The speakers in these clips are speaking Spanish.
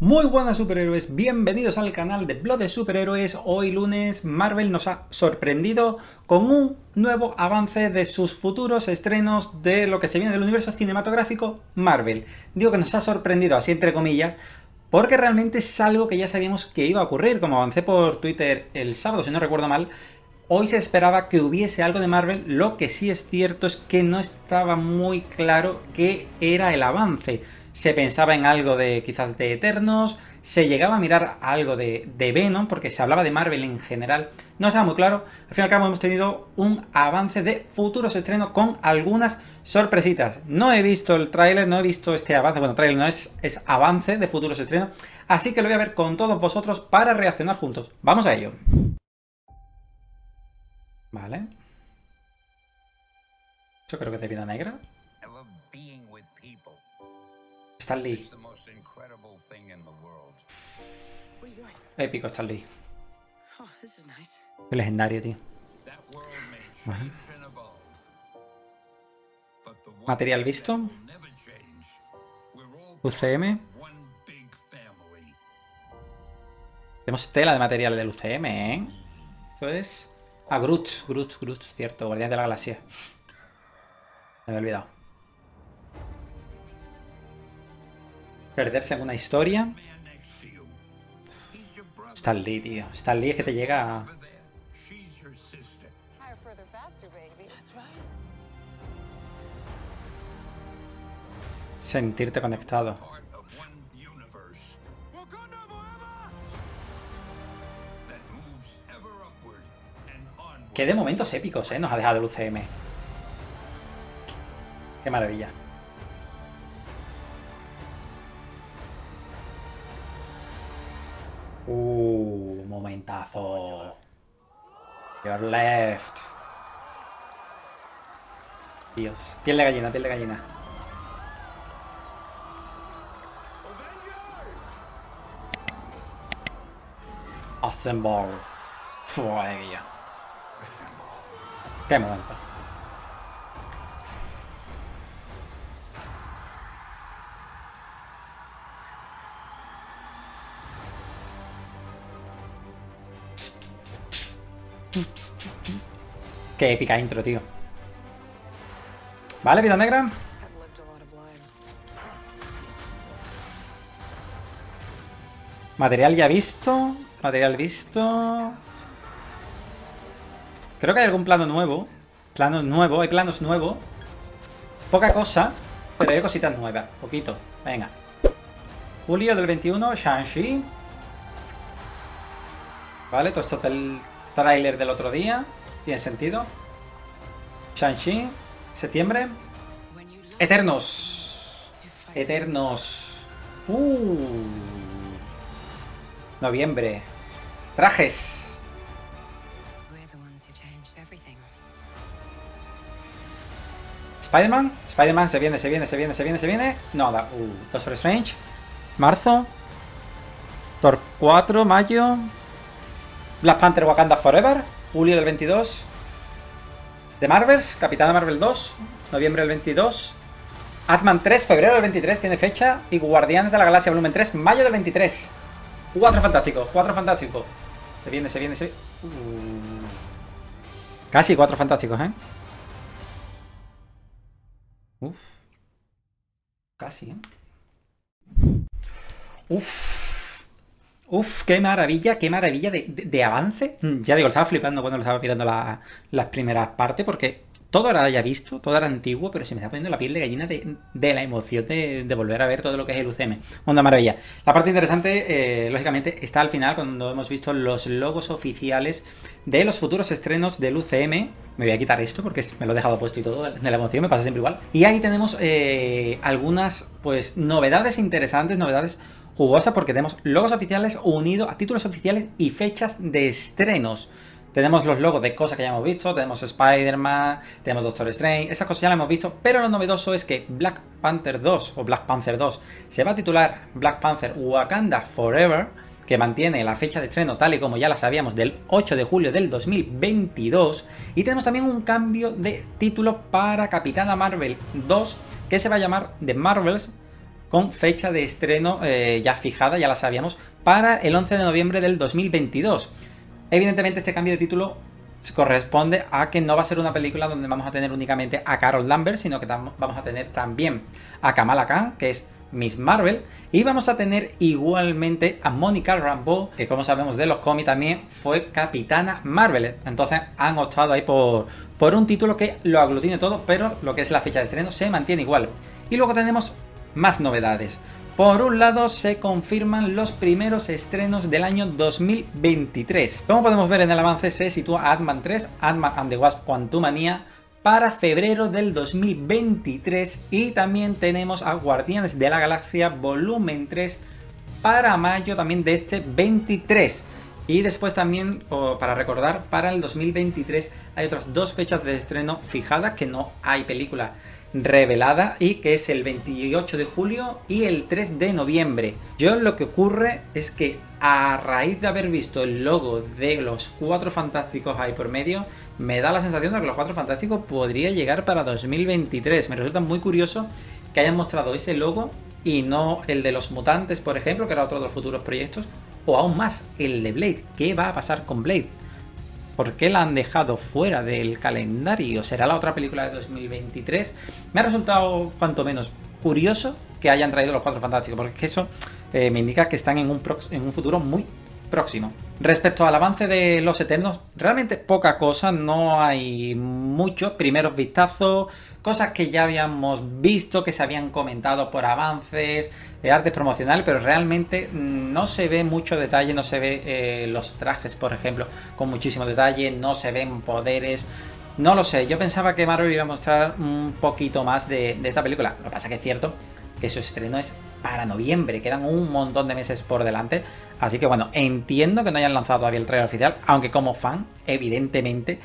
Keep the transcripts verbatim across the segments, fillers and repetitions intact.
Muy buenas superhéroes, bienvenidos al canal de Blog de Superhéroes. Hoy lunes Marvel nos ha sorprendido con un nuevo avance de sus futuros estrenos de lo que se viene del universo cinematográfico Marvel. Digo que nos ha sorprendido así entre comillas porque realmente es algo que ya sabíamos que iba a ocurrir. Como avancé por Twitter el sábado, si no recuerdo mal, hoy se esperaba que hubiese algo de Marvel. Lo que sí es cierto es que no estaba muy claro qué era el avance. Se pensaba en algo de quizás de Eternos, se llegaba a mirar algo de, de Venom, porque se hablaba de Marvel en general. No estaba muy claro. Al fin y al cabo hemos tenido un avance de futuros estrenos con algunas sorpresitas. No he visto el tráiler, no he visto este avance. Bueno, tráiler no es, es avance de futuros estrenos. Así que lo voy a ver con todos vosotros para reaccionar juntos. Vamos a ello. Vale. Yo creo que es de Vida Negra. Stan Lee. Épico Stan Lee. Qué legendario, tío. Vale. Material visto. U C M. Tenemos tela de material del U C M, ¿eh? Esto es... Ah, Groot, Groot, Groot, cierto. Guardián de la Galaxia. Me había olvidado. Perderse en una historia. Stan Lee, tío. Stan Lee es que te llega a... sentirte conectado. Que de momentos épicos, ¿eh? Nos ha dejado el U C M. Qué maravilla. Uh, momentazo. Your left. Dios. Piel de gallina, piel de gallina. Assemble. Fue. Qué momento. Qué épica intro, tío. Vale, Vida Negra. Material ya visto. Material visto. Creo que hay algún plano nuevo. Plano nuevo, hay planos nuevos. Poca cosa, pero hay cositas nuevas. Poquito. Venga. Julio del veintiuno, Shang-Chi. Vale, todo esto del tráiler del otro día. Tiene sentido. Shang-Chi. Septiembre. Eternos. Eternos. Uh. Noviembre. Trajes. Spider-Man. Spider-Man se viene, se viene, se viene, se viene, se viene. No, da. Uh. Doctor Strange. Marzo. Thor cuatro, mayo. Black Panther Wakanda Forever. Julio del veintidós. The Marvels, Capitana Marvel dos, noviembre del veintidós. Ant-Man tres, febrero del veintitrés, tiene fecha. Y Guardianes de la Galaxia volumen tres, mayo del veintitrés. Cuatro fantásticos, cuatro fantásticos. Se viene, se viene, se viene. Uh. Casi cuatro fantásticos, ¿eh? Uf. Casi, ¿eh? Uf. Uf, qué maravilla, qué maravilla de, de, de avance. Ya digo, lo estaba flipando cuando lo estaba mirando la, las primeras partes, porque todo era ya visto, todo era antiguo, pero se me está poniendo la piel de gallina de, de la emoción de, de volver a ver todo lo que es el U C M. Una maravilla. La parte interesante, eh, lógicamente, está al final, cuando hemos visto los logos oficiales de los futuros estrenos del U C M. Me voy a quitar esto porque me lo he dejado puesto y todo, de la emoción, me pasa siempre igual. Y ahí tenemos eh, algunas, pues, novedades interesantes, novedades jugosa, porque tenemos logos oficiales unidos a títulos oficiales y fechas de estrenos. Tenemos los logos de cosas que ya hemos visto, tenemos Spider-Man, tenemos Doctor Strange, esas cosas ya las hemos visto, pero lo novedoso es que Black Panther dos o Black Panther dos se va a titular Black Panther Wakanda Forever, que mantiene la fecha de estreno tal y como ya la sabíamos del ocho de julio del dos mil veintidós, y tenemos también un cambio de título para Capitana Marvel dos, que se va a llamar The Marvels con fecha de estreno eh, ya fijada, ya la sabíamos, para el once de noviembre del dos mil veintidós. Evidentemente este cambio de título corresponde a que no va a ser una película donde vamos a tener únicamente a Carol Danvers, sino que vamos a tener también a Kamala Khan, que es Miss Marvel, y vamos a tener igualmente a Monica Rambeau, que como sabemos de los cómics también fue Capitana Marvel. Entonces han optado ahí por, por un título que lo aglutine todo, pero lo que es la fecha de estreno se mantiene igual. Y luego tenemos más novedades. Por un lado se confirman los primeros estrenos del año dos mil veintitrés. Como podemos ver en el avance, se sitúa Ant-Man tres, Ant-Man and the Wasp: Quantumania, para febrero del dos mil veintitrés, y también tenemos a Guardianes de la Galaxia volumen tres para mayo también de este veintitrés. Y después también, oh, para recordar, para el dos mil veintitrés hay otras dos fechas de estreno fijadas, que no hay película revelada, y que es el veintiocho de julio y el tres de noviembre. Yo lo que ocurre es que a raíz de haber visto el logo de los Cuatro Fantásticos ahí por medio, me da la sensación de que los Cuatro Fantásticos podría llegar para dos mil veintitrés. Me resulta muy curioso que hayan mostrado ese logo y no el de los Mutantes, por ejemplo, que era otro de los futuros proyectos, o aún más, el de Blade. ¿Qué va a pasar con Blade? ¿Por qué la han dejado fuera del calendario? ¿Será la otra película de dos mil veintitrés? Me ha resultado cuanto menos curioso que hayan traído los Cuatro Fantásticos, porque es que eso eh, me indica que están en un, en un futuro muy próximo. Respecto al avance de Los Eternos, realmente poca cosa, no hay mucho. Primeros vistazos, cosas que ya habíamos visto, que se habían comentado por avances, eh, artes promocionales, pero realmente no se ve mucho detalle, no se ve eh, los trajes, por ejemplo, con muchísimo detalle, no se ven poderes. No lo sé, yo pensaba que Marvel iba a mostrar un poquito más de, de esta película. Lo que pasa que es cierto que su estreno es para noviembre, quedan un montón de meses por delante, así que bueno, entiendo que no hayan lanzado todavía el trailer oficial, aunque como fan, evidentemente,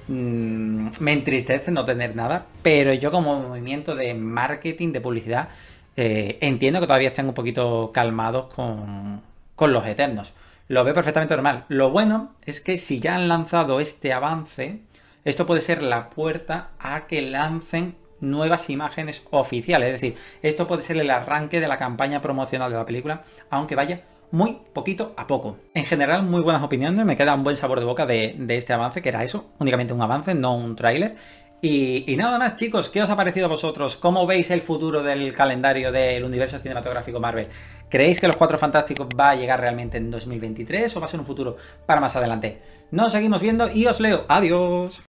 mmm, me entristece no tener nada, pero yo como movimiento de marketing, de publicidad, eh, entiendo que todavía estén un poquito calmados con, con Los Eternos. Lo veo perfectamente normal. Lo bueno es que si ya han lanzado este avance, esto puede ser la puerta a que lancen nuevas imágenes oficiales, es decir, esto puede ser el arranque de la campaña promocional de la película, aunque vaya muy poquito a poco. En general, muy buenas opiniones, me queda un buen sabor de boca de, de este avance, que era eso, únicamente un avance, no un tráiler. Y, y nada más, chicos, ¿qué os ha parecido a vosotros? ¿Cómo veis el futuro del calendario del universo cinematográfico Marvel? ¿Creéis que Los Cuatro Fantásticos va a llegar realmente en dos mil veintitrés o va a ser un futuro para más adelante? Nos seguimos viendo y os leo. ¡Adiós!